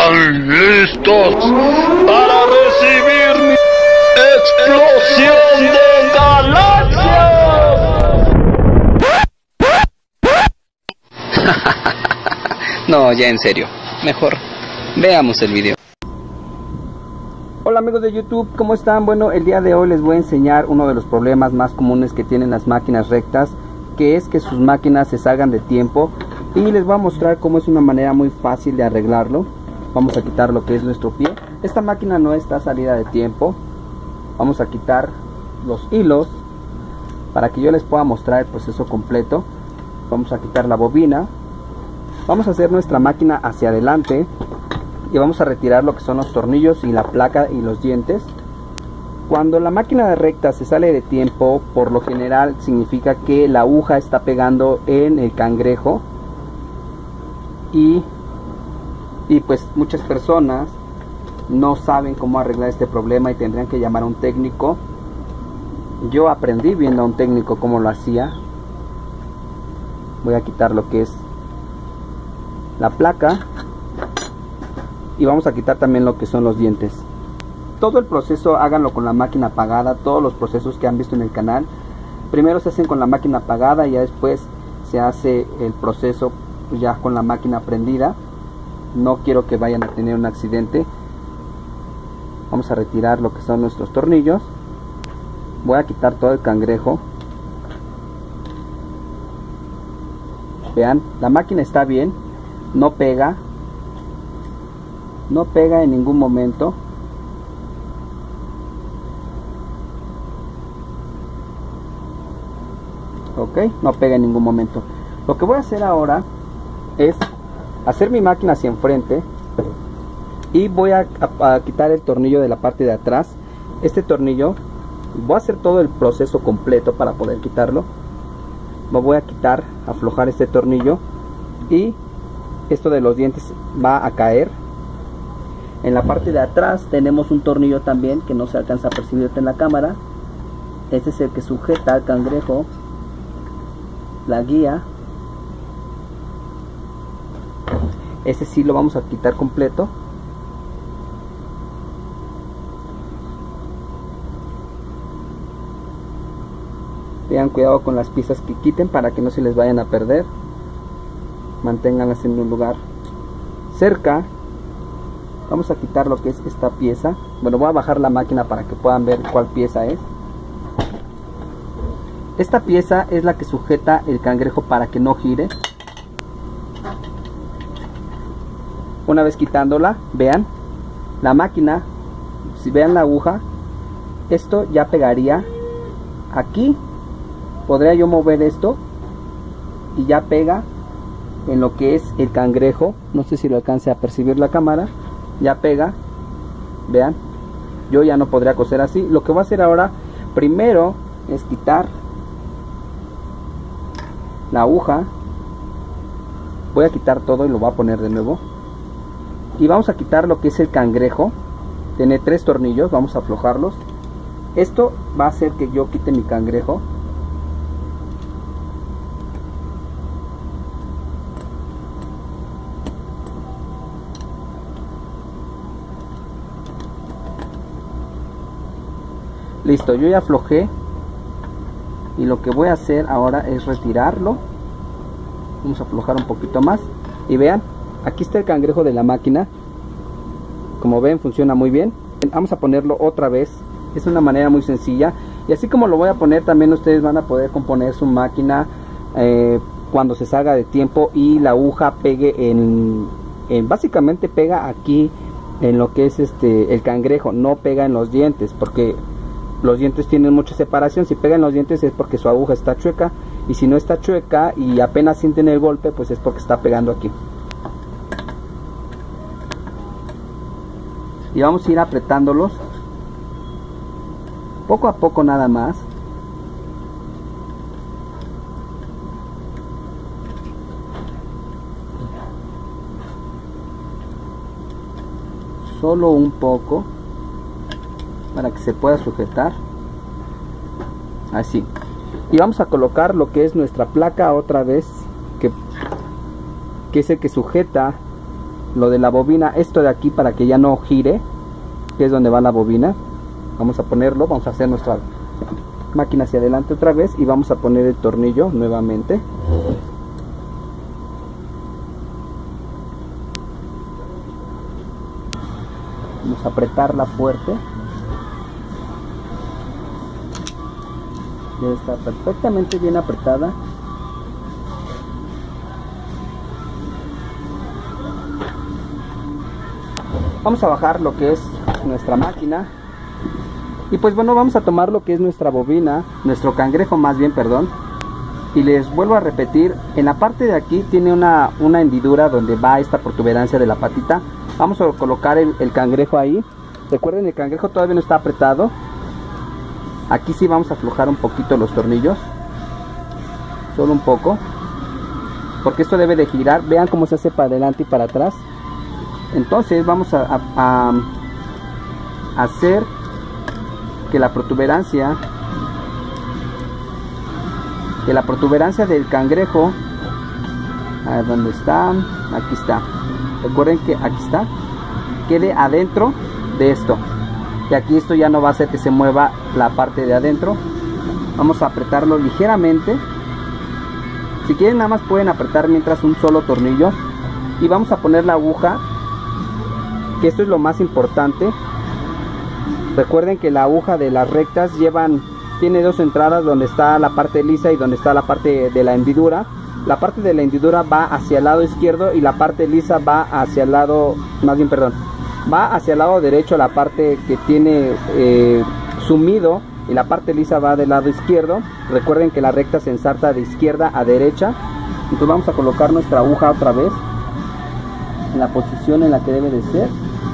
¿Están listos para recibir mi explosión de galaxias? No, ya en serio. Mejor veamos el video. Hola amigos de YouTube, ¿cómo están? Bueno, el día de hoy les voy a enseñar uno de los problemas más comunes que tienen las máquinas rectas, que es que sus máquinas se salgan de tiempo, y les voy a mostrar cómo es una manera muy fácil de arreglarlo. Vamos a quitar lo que es nuestro pie. Esta máquina no está salida de tiempo. Vamos a quitar los hilos para que yo les pueda mostrar el proceso completo. Vamos a quitar la bobina. Vamos a hacer nuestra máquina hacia adelante y vamos a retirar lo que son los tornillos y la placa y los dientes. Cuando la máquina de recta se sale de tiempo, por lo general significa que la aguja está pegando en el cangrejo y pues muchas personas no saben cómo arreglar este problema y tendrían que llamar a un técnico. Yo aprendí viendo a un técnico cómo lo hacía. Voy a quitar lo que es la placa y vamos a quitar también lo que son los dientes. Todo el proceso háganlo con la máquina apagada. Todos los procesos que han visto en el canal primero se hacen con la máquina apagada y ya después se hace el proceso ya con la máquina prendida. No quiero que vayan a tener un accidente. Vamos a retirar lo que son nuestros tornillos. Voy a quitar todo el cangrejo. Vean, la máquina está bien, no pega en ningún momento. Ok, no pega en ningún momento. Lo que voy a hacer ahora es hacer mi máquina hacia enfrente y voy a quitar el tornillo de la parte de atrás. Este tornillo, voy a hacer todo el proceso completo para poder quitarlo. Me voy a quitar, aflojar este tornillo y esto de los dientes va a caer. En la parte de atrás tenemos un tornillo también que no se alcanza a percibir en la cámara. Este es el que sujeta al cangrejo la guía. Ese sí lo vamos a quitar completo. Tengan cuidado con las piezas que quiten para que no se les vayan a perder. Manténganlas en un lugar cerca. Vamos a quitar lo que es esta pieza. Bueno, voy a bajar la máquina para que puedan ver cuál pieza es. Esta pieza es la que sujeta el cangrejo para que no gire. Una vez quitándola, vean la máquina, si vean la aguja, esto ya pegaría aquí. Podría yo mover esto y ya pega en lo que es el cangrejo. No sé si lo alcance a percibir la cámara. Ya pega, vean. Yo ya no podría coser así. Lo que voy a hacer ahora primero es quitar la aguja. Voy a quitar todo y lo voy a poner de nuevo. Y vamos a quitar lo que es el cangrejo. Tiene 3 tornillos, vamos a aflojarlos. Esto va a hacer que yo quite mi cangrejo. Listo, yo ya aflojé. Y lo que voy a hacer ahora es retirarlo. Vamos a aflojar un poquito más. Y vean, aquí está el cangrejo de la máquina. Como ven, funciona muy bien. Vamos a ponerlo otra vez. Es una manera muy sencilla. Y así como lo voy a poner, también ustedes van a poder componer su máquina cuando se salga de tiempo y la aguja pegue en básicamente pega aquí en lo que es el cangrejo. No pega en los dientes, porque los dientes tienen mucha separación. Si pega en los dientes es porque su aguja está chueca. Y si no está chueca y apenas sienten el golpe, pues es porque está pegando aquí. Y vamos a ir apretándolos poco a poco nada más. Solo un poco para que se pueda sujetar así. Y vamos a colocar lo que es nuestra placa otra vez, que es el que sujeta lo de la bobina, esto de aquí, para que ya no gire, que es donde va la bobina. Vamos a ponerlo, vamos a hacer nuestra máquina hacia adelante otra vez y vamos a poner el tornillo nuevamente. Vamos a apretarla fuerte. Ya está perfectamente bien apretada. Vamos a bajar lo que es nuestra máquina. Y pues bueno, vamos a tomar lo que es nuestra bobina, nuestro cangrejo más bien, perdón. Y les vuelvo a repetir, en la parte de aquí tiene una hendidura donde va esta protuberancia de la patita. Vamos a colocar el cangrejo ahí. Recuerden, el cangrejo todavía no está apretado. Aquí sí vamos a aflojar un poquito los tornillos. Solo un poco. Porque esto debe de girar. Vean cómo se hace para adelante y para atrás. Entonces vamos a hacer que la protuberancia del cangrejo, a ver dónde está, aquí está, recuerden que aquí está, quede adentro de esto, y aquí esto ya no va a hacer que se mueva la parte de adentro. Vamos a apretarlo ligeramente. Si quieren nada más pueden apretar mientras un solo tornillo, y vamos a poner la aguja, que esto es lo más importante. Recuerden que la aguja de las rectas tiene dos entradas, donde está la parte lisa y donde está la parte de la hendidura. La parte de la hendidura va hacia el lado izquierdo y la parte lisa va hacia el lado, va hacia el lado derecho, la parte que tiene sumido, y la parte lisa va del lado izquierdo. Recuerden que la recta se ensarta de izquierda a derecha. Entonces vamos a colocar nuestra aguja otra vez en la posición en la que debe de ser.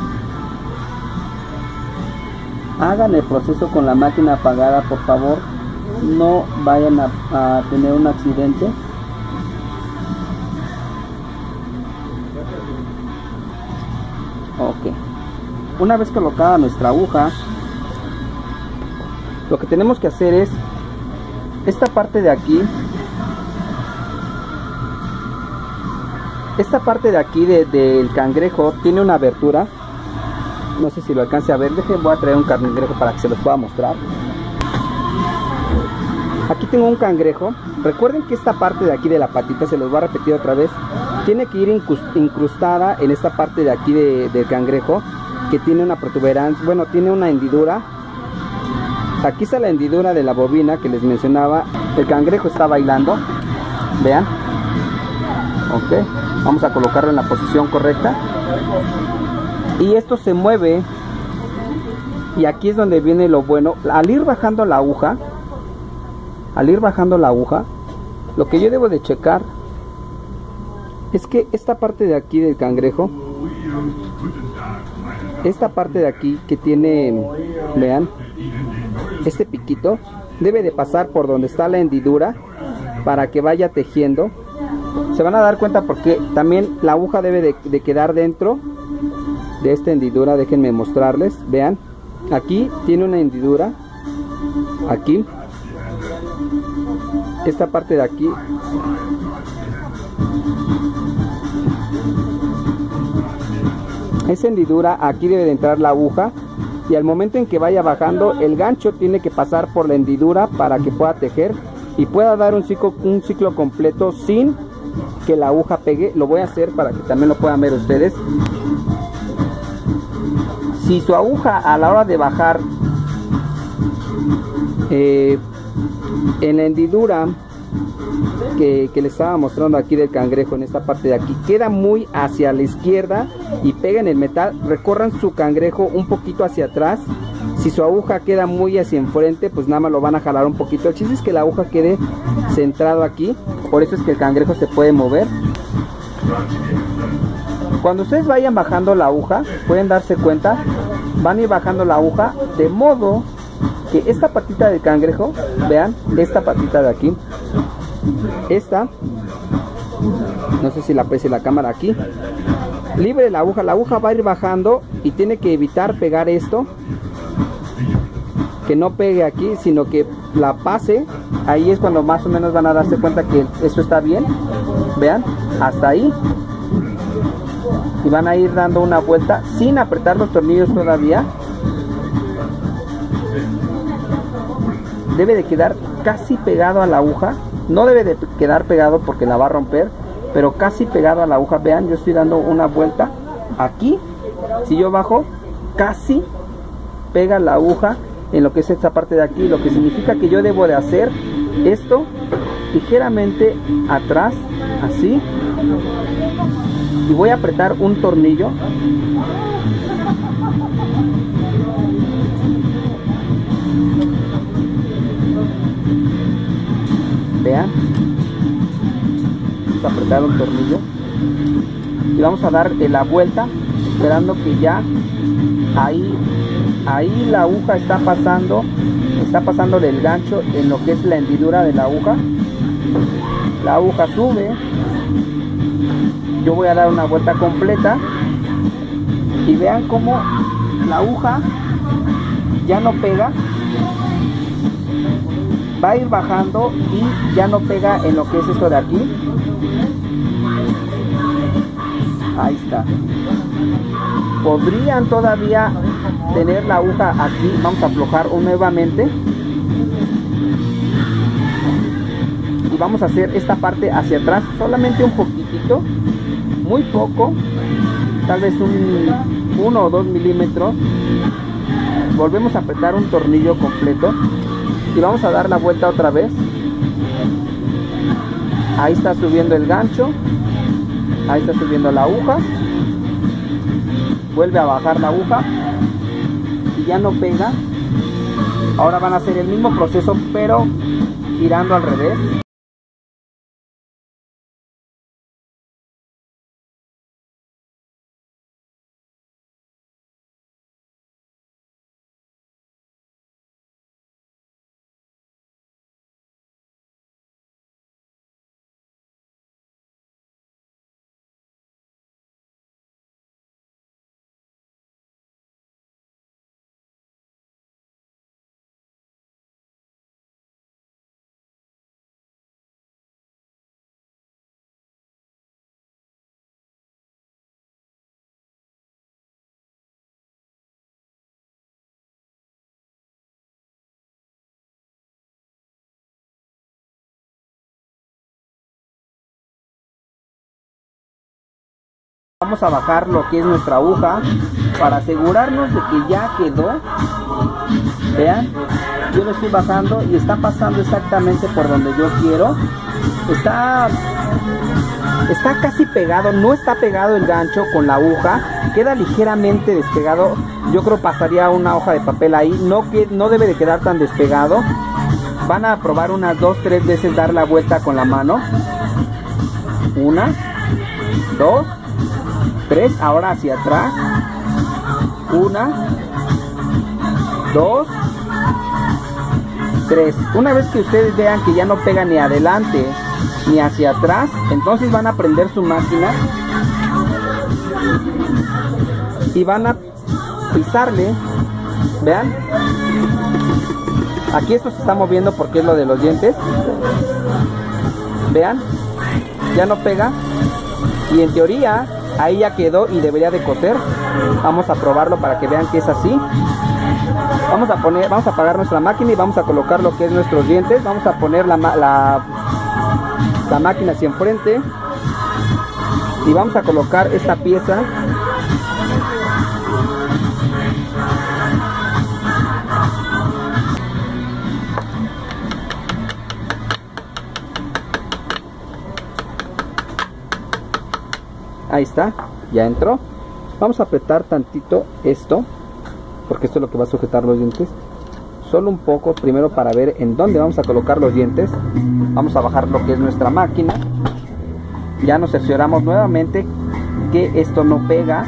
Hagan el proceso con la máquina apagada, por favor. No vayan a tener un accidente. Ok. Una vez colocada nuestra aguja, lo que tenemos que hacer es esta parte de aquí. Esta parte de aquí del cangrejo tiene una abertura. No sé si lo alcance a ver. Voy a traer un cangrejo para que se los pueda mostrar. Aquí tengo un cangrejo. Recuerden que esta parte de aquí de la patita, se los voy a repetir otra vez, tiene que ir incrustada en esta parte de aquí del cangrejo, que tiene una protuberancia, bueno, tiene una hendidura. Aquí está la hendidura de la bobina que les mencionaba. El cangrejo está bailando. Vean. Ok. Vamos a colocarlo en la posición correcta. Y esto se mueve, y aquí es donde viene lo bueno. Al ir bajando la aguja, lo que yo debo de checar es que esta parte de aquí del cangrejo, esta parte de aquí que tiene, vean, este piquito, debe de pasar por donde está la hendidura para que vaya tejiendo. Se van a dar cuenta porque también la aguja debe de quedar dentro de esta hendidura. Déjenme mostrarles. Vean, aquí tiene una hendidura, aquí, esta parte de aquí, esa hendidura, aquí debe de entrar la aguja, y al momento en que vaya bajando, el gancho tiene que pasar por la hendidura para que pueda tejer y pueda dar un ciclo completo sin que la aguja pegue. Lo voy a hacer para que también lo puedan ver ustedes. Si su aguja a la hora de bajar en la hendidura que les estaba mostrando aquí del cangrejo, en esta parte de aquí, queda muy hacia la izquierda y pega en el metal, recorran su cangrejo un poquito hacia atrás. Si su aguja queda muy hacia enfrente, pues nada más lo van a jalar un poquito. El chiste es que la aguja quede centrado aquí, por eso es que el cangrejo se puede mover. Cuando ustedes vayan bajando la aguja, pueden darse cuenta, van a ir bajando la aguja de modo que esta patita del cangrejo, vean, esta patita de aquí, esta, no sé si la aprecia la cámara aquí, libre la aguja va a ir bajando y tiene que evitar pegar esto, que no pegue aquí, sino que la pase. Ahí es cuando más o menos van a darse cuenta que esto está bien. Vean, hasta ahí. y van a ir dando una vuelta sin apretar los tornillos todavía. Debe de quedar casi pegado a la aguja, no debe de quedar pegado porque la va a romper, pero casi pegado a la aguja. Vean, yo estoy dando una vuelta aquí, si yo bajo, casi pega la aguja en lo que es esta parte de aquí, lo que significa que yo debo de hacer esto ligeramente atrás, así, y voy a apretar un tornillo. Vean, vamos a apretar un tornillo y vamos a dar la vuelta, esperando que ya ahí la aguja está pasándole el gancho en lo que es la hendidura de la aguja. La aguja sube, yo voy a dar una vuelta completa y vean cómo la aguja ya no pega, va a ir bajando y ya no pega en lo que es esto de aquí. Ahí está. Podrían todavía tener la aguja aquí. Vamos a aflojar nuevamente y vamos a hacer esta parte hacia atrás, solamente un poquitito, muy poco, tal vez un 1 o 2 milímetros. Volvemos a apretar un tornillo completo y vamos a dar la vuelta otra vez. Ahí está subiendo el gancho, ahí está subiendo la aguja, vuelve a bajar la aguja y ya no pega. Ahora van a hacer el mismo proceso pero girando al revés. Vamos a bajar lo que es nuestra aguja para asegurarnos de que ya quedó. Vean, yo lo estoy bajando y está pasando exactamente por donde yo quiero. Está casi pegado, no está pegado el gancho con la aguja, queda ligeramente despegado. Yo creo pasaría una hoja de papel ahí, no debe de quedar tan despegado. Van a probar unas 2-3 veces dar la vuelta con la mano. 1, 2, 3, ahora hacia atrás. 1, 2, 3. Una vez que ustedes vean que ya no pega ni adelante ni hacia atrás, entonces van a prender su máquina y van a pisarle. Vean, aquí esto se está moviendo porque es lo de los dientes. Vean, ya no pega y en teoría ahí ya quedó y debería de coser. Vamos a probarlo para que vean que es así. Vamos a apagar nuestra máquina y vamos a colocar lo que es nuestros dientes. Vamos a poner la máquina hacia enfrente y vamos a colocar esta pieza. Ahí está, ya entró. Vamos a apretar tantito esto, porque esto es lo que va a sujetar los dientes. Solo un poco, primero para ver en dónde vamos a colocar los dientes. Vamos a bajar lo que es nuestra máquina. Ya nos cercioramos nuevamente que esto no pega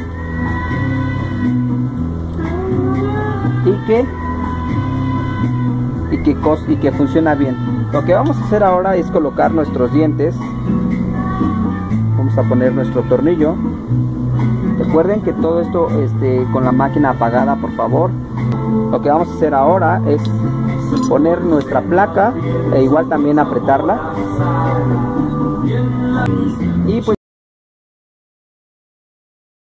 y que funciona bien. Lo que vamos a hacer ahora es colocar nuestros dientes. Vamos a poner nuestro tornillo. Recuerden que todo esto con la máquina apagada, por favor. Lo que vamos a hacer ahora es poner nuestra placa e igual también apretarla. Y pues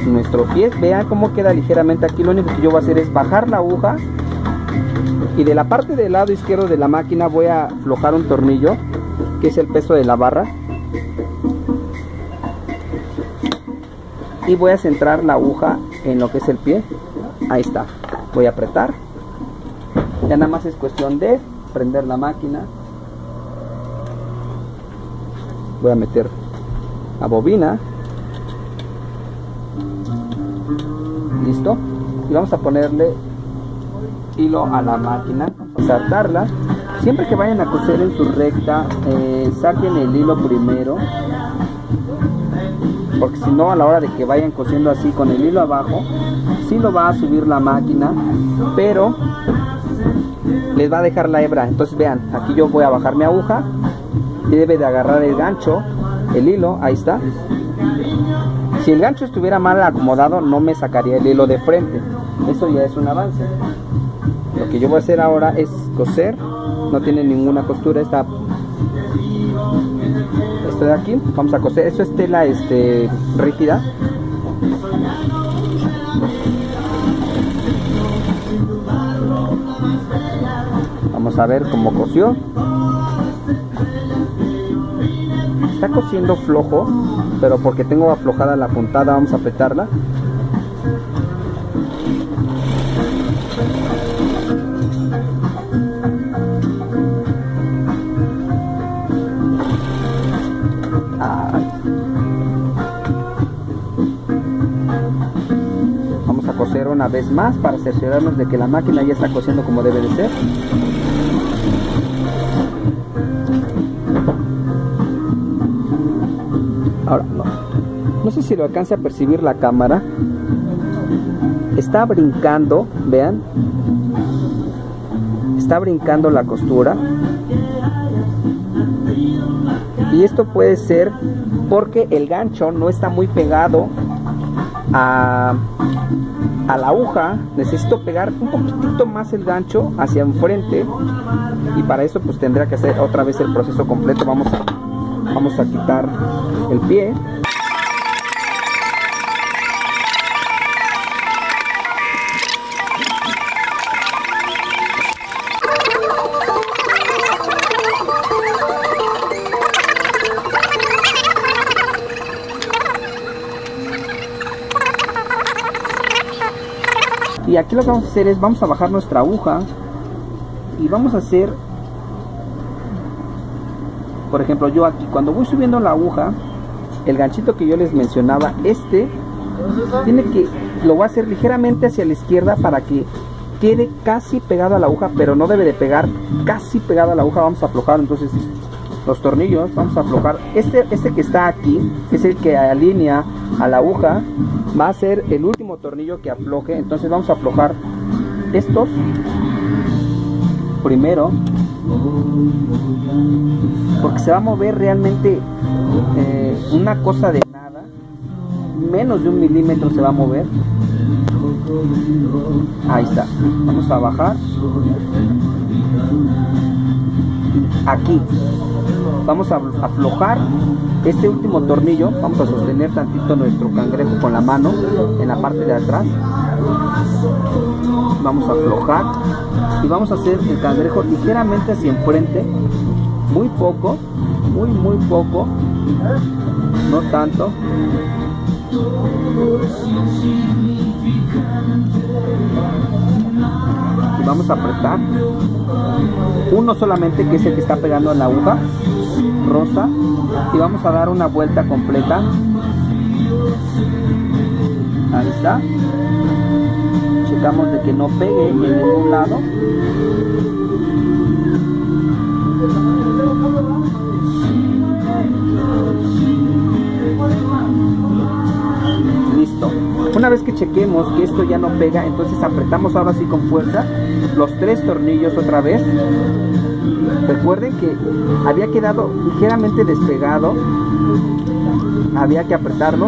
nuestro pie. Vean cómo queda ligeramente aquí. Lo único que yo voy a hacer es bajar la aguja y de la parte del lado izquierdo de la máquina voy a aflojar un tornillo, que es el peso de la barra, y voy a centrar la aguja en lo que es el pie. Ahí está. Voy a apretar. Ya nada más es cuestión de prender la máquina. Voy a meter la bobina. Listo. Y vamos a ponerle hilo a la máquina. Vamos a atarla. Siempre que vayan a coser en su recta, saquen el hilo primero, porque si no, a la hora de que vayan cosiendo así con el hilo abajo, sí lo va a subir la máquina, pero les va a dejar la hebra. Entonces vean, aquí yo voy a bajar mi aguja y debe de agarrar el gancho, el hilo. Ahí está. Si el gancho estuviera mal acomodado, no me sacaría el hilo de frente. Eso ya es un avance. Lo que yo voy a hacer ahora es coser. No tiene ninguna costura. Esto de aquí, vamos a coser. Esto es tela rígida. Vamos a ver cómo cosió. Está cosiendo flojo, pero porque tengo aflojada la puntada, vamos a apretarla. Vamos a coser una vez más para cerciorarnos de que la máquina ya está cosiendo como debe de ser. Ahora, no sé si lo alcanza a percibir la cámara. Está brincando, vean. Está brincando la costura. Y esto puede ser porque el gancho no está muy pegado a la aguja. Necesito pegar un poquitito más el gancho hacia enfrente. Y para eso pues tendrá que hacer otra vez el proceso completo. Vamos a quitar el pie. Y aquí lo que vamos a hacer es, vamos a bajar nuestra aguja y vamos a hacer, por ejemplo, yo aquí cuando voy subiendo la aguja, el ganchito que yo les mencionaba, lo voy a hacer ligeramente hacia la izquierda para que quede casi pegado a la aguja, pero no debe de pegar casi pegado a la aguja. Vamos a aflojar entonces los tornillos, vamos a aflojar. Este que está aquí es el que alinea a la aguja, va a ser el último tornillo que afloje. Entonces vamos a aflojar estos primero, porque se va a mover realmente una cosa de nada, menos de 1 milímetro se va a mover. Ahí está. Vamos a bajar aquí, vamos a aflojar este último tornillo. Vamos a sostener tantito nuestro cangrejo con la mano en la parte de atrás. Vamos a aflojar y vamos a hacer el cangrejo ligeramente hacia enfrente, muy poco, muy poco, no tanto. Y vamos a apretar uno solamente, que es el que está pegando a la aguja rosa, y vamos a dar una vuelta completa. Ahí está. Checamos de que no pegue en ningún lado. Listo. Una vez que chequemos que esto ya no pega, entonces apretamos ahora sí con fuerza los 3 tornillos otra vez. Recuerden que había quedado ligeramente despegado, había que apretarlo.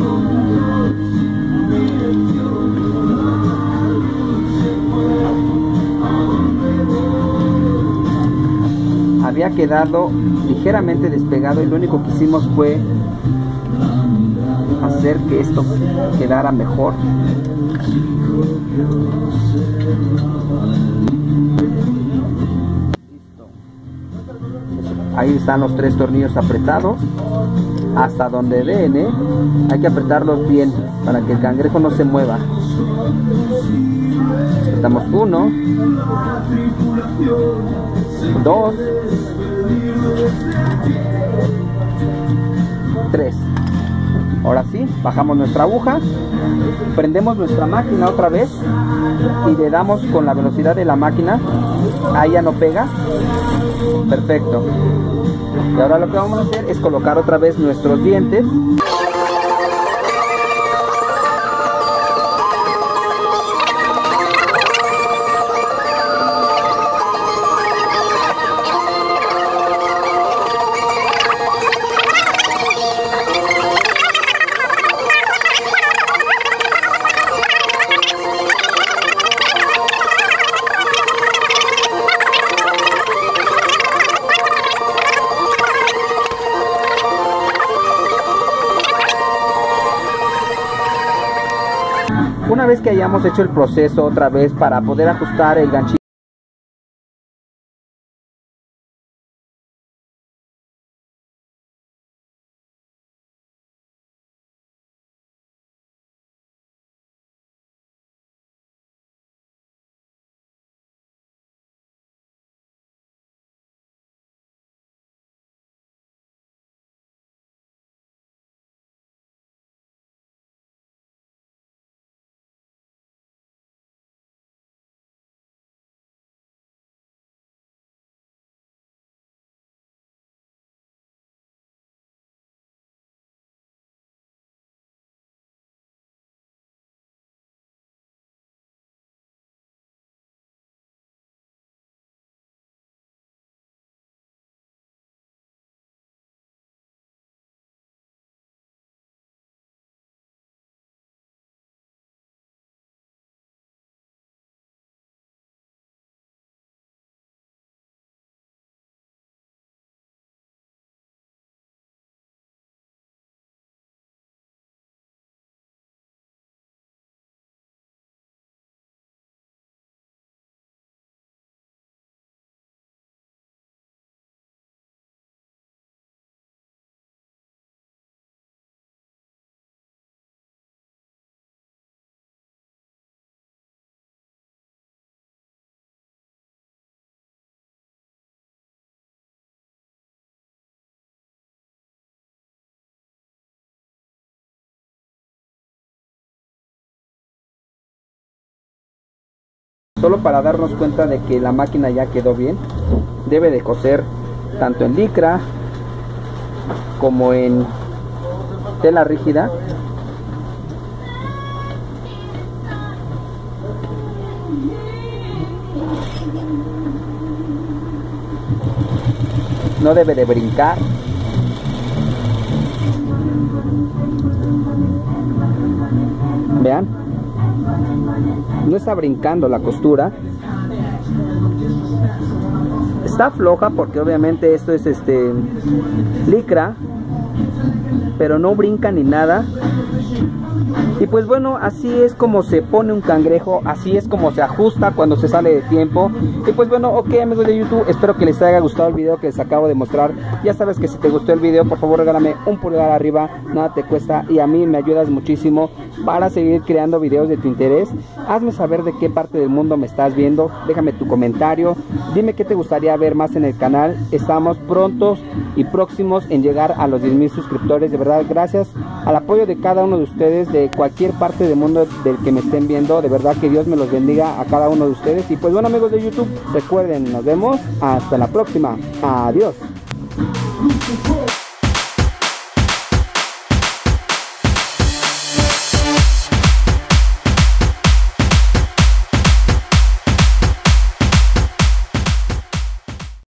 Había quedado ligeramente despegado y lo único que hicimos fue hacer que esto quedara mejor. Ahí están los 3 tornillos apretados hasta donde den, hay que apretarlos bien para que el cangrejo no se mueva. Apretamos 1, 2, 3. Ahora sí, bajamos nuestra aguja, prendemos nuestra máquina otra vez y le damos con la velocidad de la máquina. Ahí ya no pega. Perfecto. Y ahora lo que vamos a hacer es colocar otra vez nuestros dientes. Una vez que hayamos hecho el proceso otra vez para poder ajustar el ganchito, solo para darnos cuenta de que la máquina ya quedó bien, debe de coser tanto en licra como en tela rígida. No debe de brincar. Vean, no está brincando la costura. Está floja porque obviamente esto es licra, pero no brinca ni nada. Y pues bueno, así es como se pone un cangrejo, así es como se ajusta cuando se sale de tiempo. Y pues bueno, ok amigos de YouTube, espero que les haya gustado el video que les acabo de mostrar. Ya sabes que si te gustó el video, por favor regálame un pulgar arriba, nada te cuesta y a mí me ayudas muchísimo para seguir creando videos de tu interés. Hazme saber de qué parte del mundo me estás viendo, déjame tu comentario, dime qué te gustaría ver más en el canal. Estamos prontos y próximos en llegar a los 10,000 suscriptores. De verdad, gracias al apoyo de cada uno de ustedes, de cualquier parte del mundo del que me estén viendo. De verdad que Dios me los bendiga a cada uno de ustedes. Y pues bueno amigos de YouTube, recuerden, nos vemos hasta la próxima. Adiós.